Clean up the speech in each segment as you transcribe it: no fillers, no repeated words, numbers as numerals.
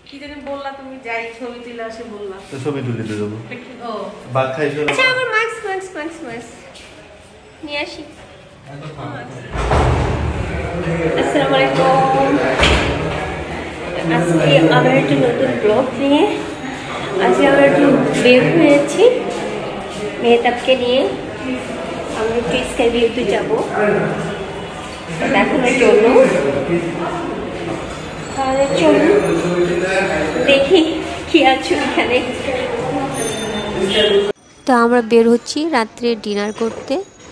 কি জানি বললা তুমি যাই ছবি তুলে আসে বললা তো ছবি তুলে দিয়ে দেবো ও ভাত খাইছো আচ্ছা আমার মাস্ক নিয়ে আসি আসসালামু আলাইকুম আজকে আবার একটা নতুন ব্লগ নিয়ে আজকে আমরা একটু বের হয়েছি মেহতাবকে নিয়ে আমরা একটু স্কাই ভিউতে যাবো দেখানোর জন্য তাহলে চলুন দেখি কি আছে এখানে। তো আমরা বের হচ্ছি রাত্রে ডিনার করতে।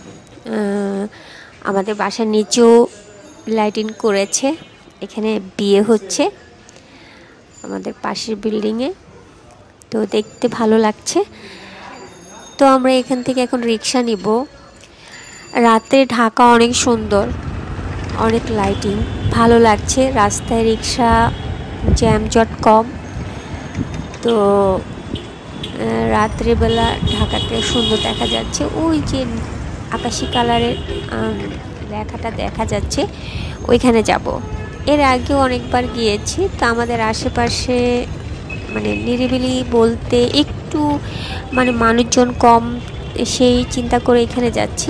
আমাদের বাসার নিচেও লাইটিং করেছে, এখানে বিয়ে হচ্ছে আমাদের পাশের বিল্ডিংয়ে, তো দেখতে ভালো লাগছে। তো আমরা এখান থেকে এখন রিক্সা নিব। রাতে ঢাকা অনেক সুন্দর, অনেক লাইটিং, ভালো লাগছে। রাস্তায় রিক্সা জ্যামজট কম, তো রাত্রেবেলা ঢাকাতে সুন্দর দেখা যাচ্ছে। ওই যে আকাশি কালারের লেখাটা দেখা যাচ্ছে, ওইখানে যাব। এর আগেও অনেকবার গিয়েছি। তো আমাদের আশেপাশে মানে নিরিবিলি বলতে একটু মানে মানুষজন কম, সেই চিন্তা করে এখানে যাচ্ছি।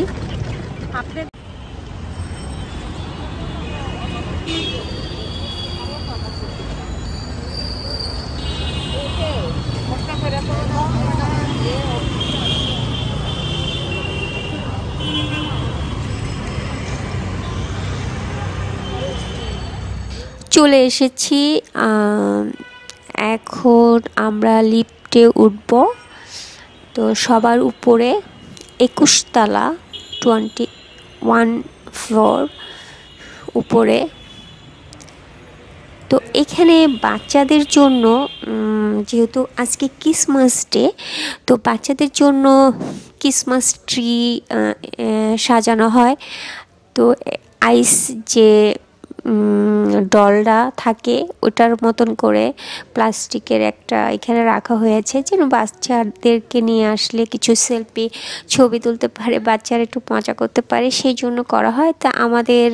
চলে এসেছি, এখন আমরা লিফটে উঠব। তো সবার উপরে 21 তলা 21 ফ্লোর উপরে। তো এখানে বাচ্চাদের জন্য যেহেতু আজকে ক্রিসমাস ডে, তো বাচ্চাদের জন্য ক্রিসমাস ট্রি সাজানো হয়। তো আইস যে ডলটা থাকে ওটার মতন করে প্লাস্টিকের একটা এখানে রাখা হয়েছে, যেন বাচ্চাদেরকে নিয়ে আসলে কিছু সেলফি ছবি তুলতে পারে, বাচ্চারা একটু মজা করতে পারে, সেই জন্য করা হয়। তা আমাদের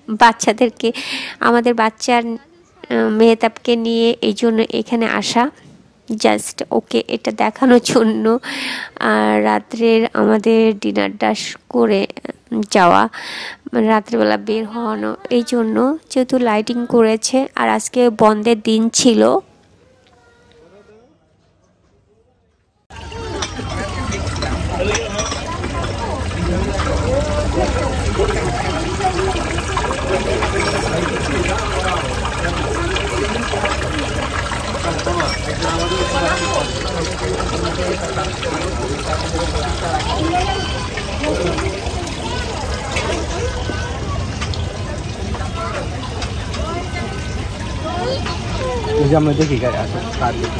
বাচ্চার মেহতাবকে নিয়ে এই জন্য এখানে আসা, জাস্ট ওকে এটা দেখানোর জন্য। আর রাত্রের আমাদের ডিনারটা করে যাওয়া, মানে রাত্রিবেলা বের হওয়ানো, এই জন্য যেহেতু লাইটিং করেছে আর আজকে বন্ধের দিন ছিল। আমরা দেখি গাড়ি আছে কার দেখি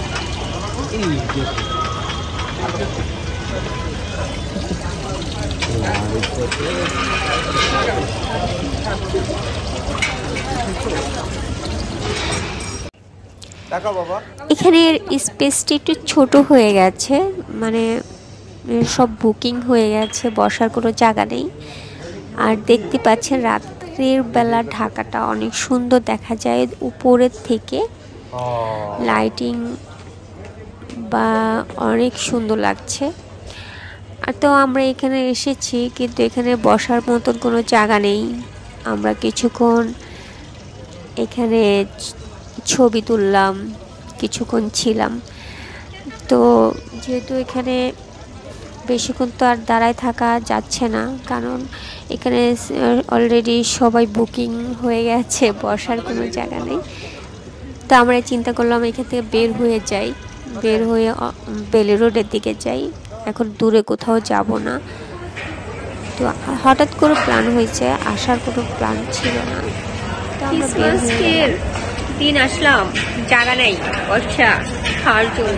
এখানের স্পেসটা একটু ছোট হয়ে গেছে, মানে সব বুকিং হয়ে গেছে, বসার কোনো জায়গা নেই। আর দেখতে পাচ্ছেন রাত্রের বেলা ঢাকাটা অনেক সুন্দর দেখা যায় উপরের থেকে, লাইটিং বা অনেক সুন্দর লাগছে। আর তো আমরা এখানে এসেছি, কিন্তু এখানে বসার মতন কোনো জায়গা নেই। আমরা কিছুক্ষণ এখানে ছবি তুললাম, কিছুক্ষণ ছিলাম। তো যেহেতু এখানে বেশিক্ষণ তো আর দাঁড়ায় থাকা যাচ্ছে না, কারণ এখানে অলরেডি সবাই বুকিং হয়ে গেছে, বসার কোনো জায়গা নেই। তো আমরা চিন্তা করলাম এখান থেকে বের হয়ে যাই, বের হয়ে বেলি রোডের দিকে যাই। এখন দূরে কোথাও যাব না। তো হঠাৎ করে প্ল্যান হয়েছে, আসার কোনো প্ল্যান ছিল না। তো আমরা বের হয়ে দিন আসলাম, জায়গা নেই বর্ষা খাওয়ার জন্য।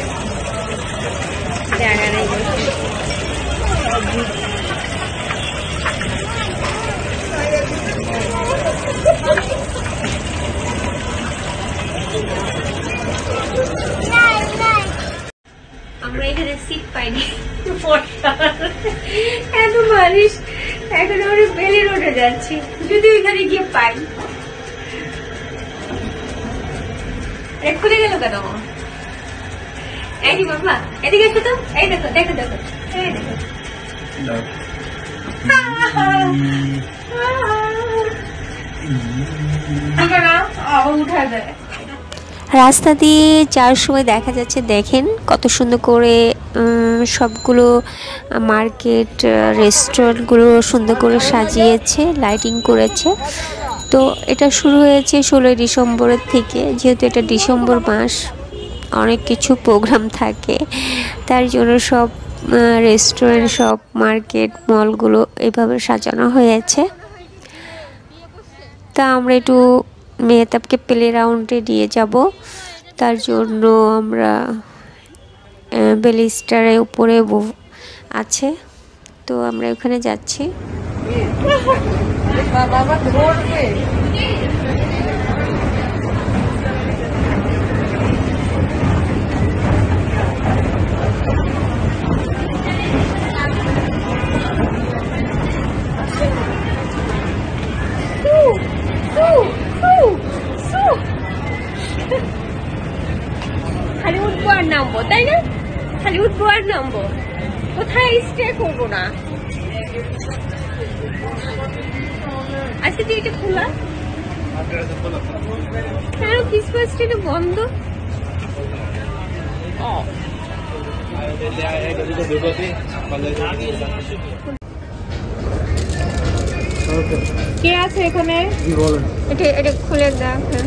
জায়গা নেই। বালিশ এখন আমরা বেলি রোডে যাচ্ছি, যদি ওইখানে গিয়ে পাই। খুলে গেল কেন? এই যে বাবা এদিকে এসো তো, এই দেখো দেখো দেখো, এই দেখো উঠা যায়। রাস্তা দিয়ে যাওয়ার সময় দেখা যাচ্ছে, দেখেন কত সুন্দর করে সবগুলো মার্কেট রেস্টুরেন্টগুলো সুন্দর করে সাজিয়েছে, লাইটিং করেছে। তো এটা শুরু হয়েছে 16ই ডিসেম্বরের থেকে, যেহেতু এটা ডিসেম্বর মাস, অনেক কিছু প্রোগ্রাম থাকে, তার জন্য সব রেস্টুরেন্ট, সব মার্কেট, মলগুলো এইভাবে সাজানো হয়েছে। তা আমরা একটু মেহতাবকে প্লে রাউন্ডে নিয়ে যাব, তার জন্য আমরা বেলি স্টারের উপরে আছে, তো আমরা ওখানে যাচ্ছি। খালি উঠবো আর নামবো, তাই না? খালি উঠবো আর নামবো, কোথায় স্টে করবো না। আজকে যে এটা খোলা, কেন ক্রিসমাস ট্রিটা বন্ধ? কে আছে এখানে? এটা এটা খুলে দেখেন,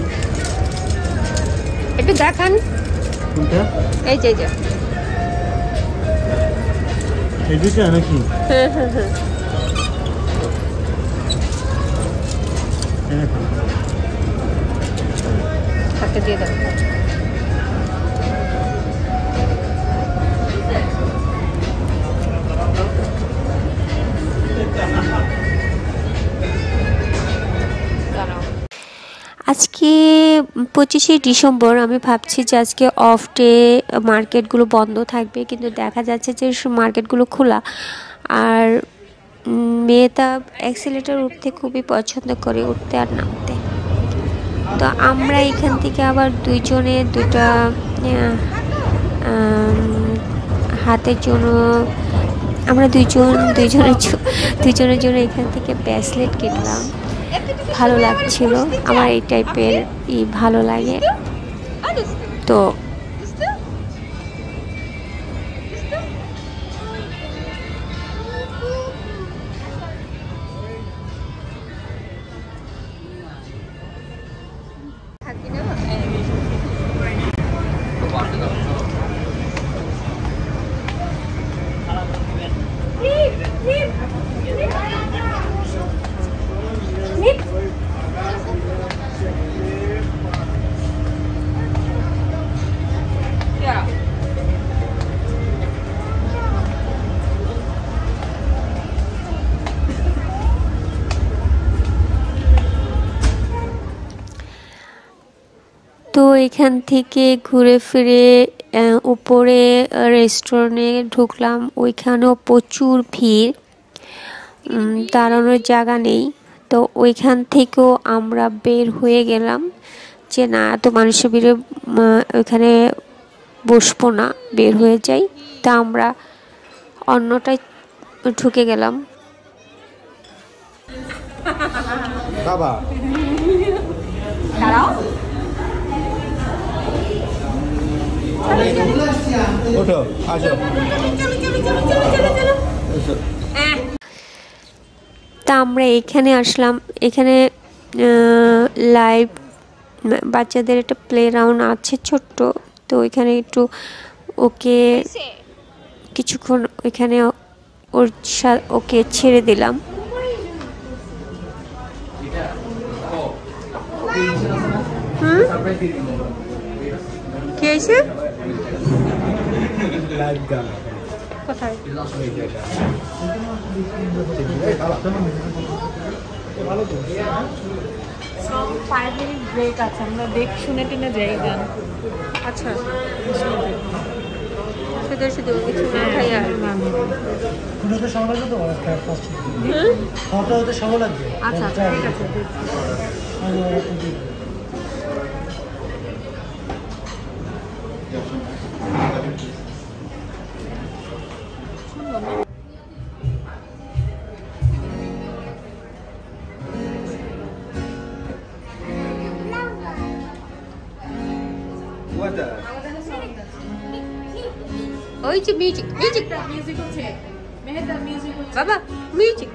একটু দেখান। এই যে এই দুইটা নাকি? হ্যাঁ হ্যাঁ হ্যাঁ, হাতে দিয়ে দাও। আজকে 25শে ডিসেম্বর, আমি ভাবছি যে আজকে অফ ডে, মার্কেটগুলো বন্ধ থাকবে, কিন্তু দেখা যাচ্ছে যে মার্কেটগুলো খোলা। আর মেহতাব অ্যাক্সিলেটার উঠতে খুবই পছন্দ করে, উঠতে আর নামতে। তো আমরা এখান থেকে আবার দুইজনে দুটা হাতের জন্য, আমরা দুইজনের জন্য এখান থেকে ব্রেসলেট কিনলাম। ভালো লাগছিল, আমার এই টাইপের ভালো লাগে। তো তো এখান থেকে ঘুরে ফিরে উপরে রেস্টুরেন্টে ঢুকলাম, ওইখানেও প্রচুর ভিড়, দাঁড়ানোর জায়গা নেই। তো ওইখান থেকেও আমরা বের হয়ে গেলাম যে না, এত মানুষের ভিড়ে ওইখানে বসবো না, বের হয়ে যাই। তা আমরা অন্যটায় ঢুকে গেলাম। বাবা দাঁড়াও, ওঠো, আসো। তা আমরা এখানে আসলাম, এখানে লাইভ বাচ্চাদের একটা প্লে রাউন্ড আছে ছোট্ট, তো ওইখানে একটু ওকে কিছুক্ষণ ওইখানে ওকে ছেড়ে দিলাম। কি হয়েছে? কোথায়? 5 মিনিট ব্রেক আছে, আমরা দেখ শুনে টেনে যাই গান। আচ্ছা শুধু শুধু কিছু না খাই আর ওটাতে সময় লাগবে তো একটা ফার্স্ট খাওয়াটা হতে সময় লাগবে আচ্ছা ঠিক আছে ওই যে মিউজিক মিউজিক মিউজিক হচ্ছে মেহেদা মিউজিক হচ্ছে বাবা মিউজিক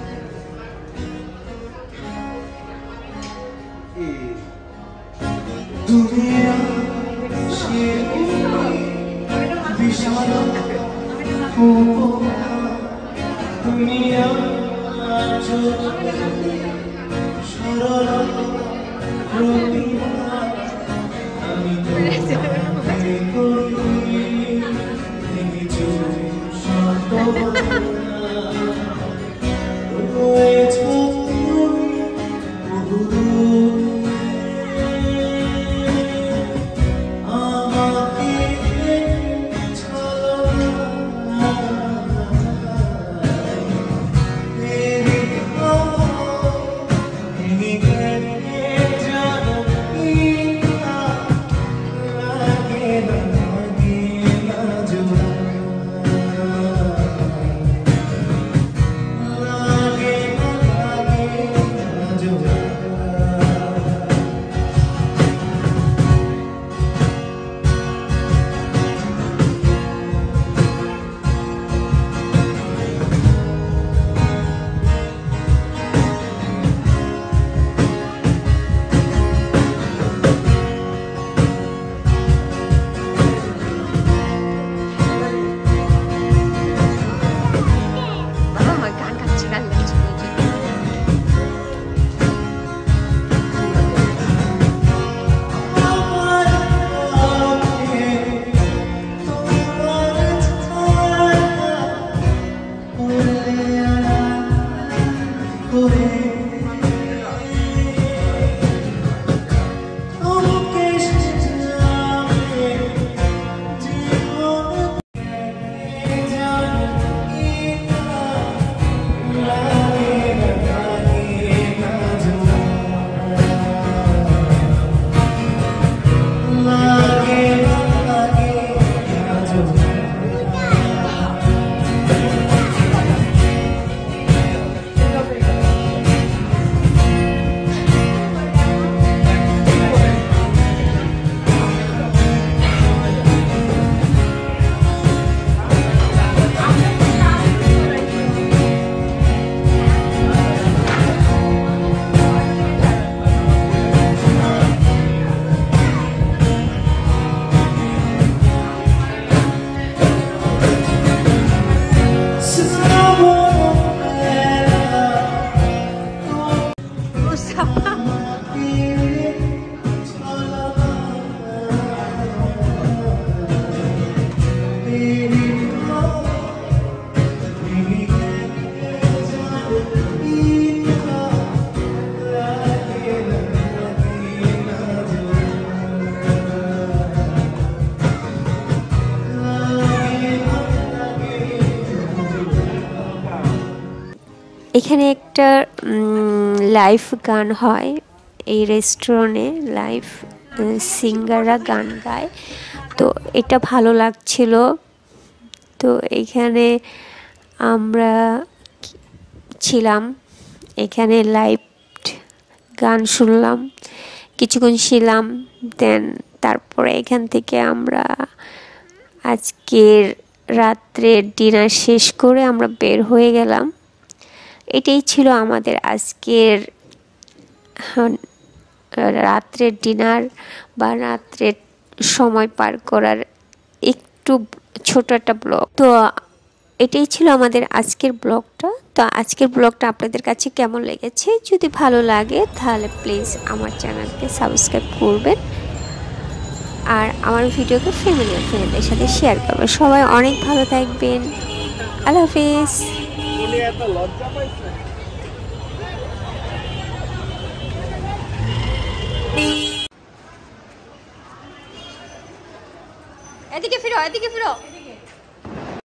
এখানে একটা লাইভ গান হয় এই রেস্টুরেন্টে লাইভ সিঙ্গাররা গান গায় তো এটা ভালো লাগছিল তো এখানে আমরা ছিলাম এখানে লাইভ গান শুনলাম কিছুক্ষণ ছিলাম দেন তারপরে এখান থেকে আমরা আজকের রাত্রের ডিনার শেষ করে আমরা বের হয়ে গেলাম এটাই ছিল আমাদের আজকের রাত্রের ডিনার বা রাত্রের সময় পার করার একটু ছোট একটা ব্লগ তো এটাই ছিল আমাদের আজকের ব্লগটা তো আজকের ব্লগটা আপনাদের কাছে কেমন লেগেছে যদি ভালো লাগে তাহলে প্লিজ আমার চ্যানেলকে সাবস্ক্রাইব করবেন আর আমার ভিডিওকে ফ্যামিলি আর ফ্রেন্ডদের সাথে শেয়ার করবেন সবাই অনেক ভালো থাকবেন আল্লাহ হাফেজ এদিকে ফিরো